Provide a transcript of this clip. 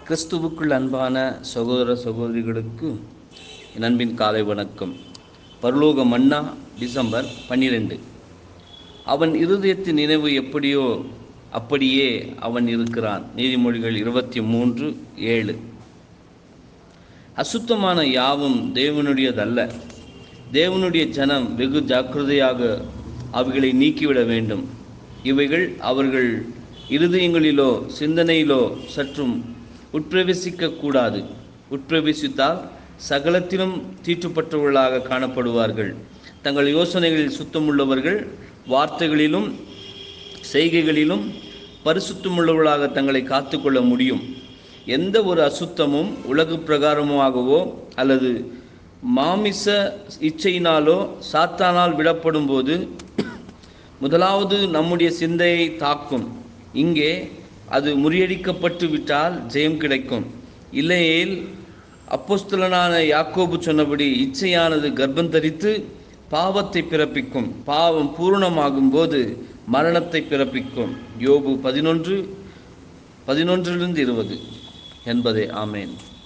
கிறிஸ்துவுக்குள் அன்பான சகோதர சகோதரிகளுக்கு என் அன்பின் காலை வணக்கம். பரலோக மன்னா, டிசம்பர் 12. அவன் இருதயத்தின் நினைவு எப்படியோ அப்படியே அவன் இருக்கிறான். நீதிமொழிகள் 23:7. அசுத்தமான யாவும் தேவனுடையதல்ல. தேவனுடைய ஜனம் வெகு ஜாக்கிரதையாக அவைகளை நீக்கிவிட வேண்டும். இவைகள் அவர்கள் இருதயங்களிலோ சிந்தனையிலோ சற்றும் உட்பிரவேசிக்கக்கூடாது. உட்பிரவேசித்தால் சகலத்திலும் தீட்டுப்பட்டவர்களாக காணப்படுவார்கள். தங்கள் யோசனைகளில் சுத்தமுள்ளவர்கள், வார்த்தைகளிலும் செய்கைகளிலும் பரிசுத்தமுள்ளவர்களாக தங்களை காத்துக்கொள்ள முடியும். எந்த ஒரு அசுத்தமும் உலக பிரகாரமாகவோ அல்லது மாமிச இச்சையினாலோ சாத்தானால் விடப்படும் போது முதலாவது நம்முடைய சிந்தையை தாக்கும். இங்கே அது முறியடிக்கப்பட்டு விட்டால் ஜெயம் கிடைக்கும். இல்லையேல் அப்போஸ்தலனான யாக்கோபு சொன்னபடி இச்சையானது கர்ப்பம் தரித்து பாவத்தை பிறப்பிக்கும். பாவம் பூரணமாகும் போது மரணத்தை பிறப்பிக்கும். யோபு 11:20 என்பதே. ஆமேன்.